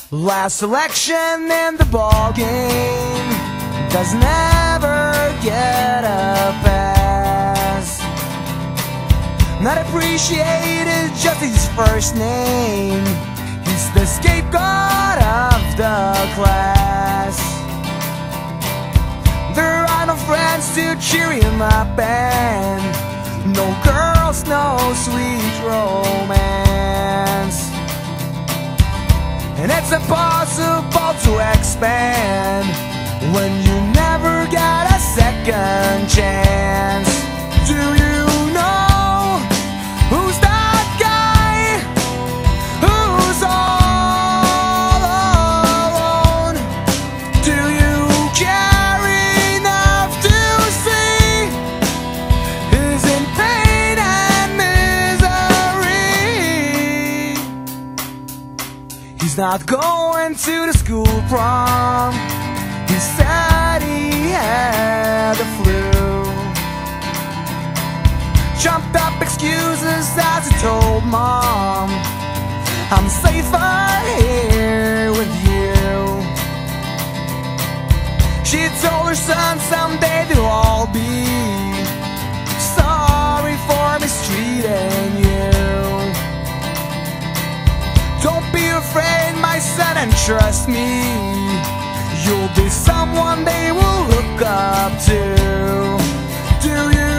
Last selection in the ball game doesn't ever get a pass. Not appreciated just his first name. He's the scapegoat of the class. There are no friends to cheer him up, and no girls, no sweet romance. And it's impossible to expand when you never get a second chance. Do you know who's that guy who's all alone? Do you care enough to see he's in pain and misery? He's not going to the school prom. He said he had the flu. Trumped up excuses as he told Mom, I'm safer here with you. She told her son someday they'll all be sorry for mistreating you. Don't be afraid, my son, and trust me, you'll be someone they will look up to. Do you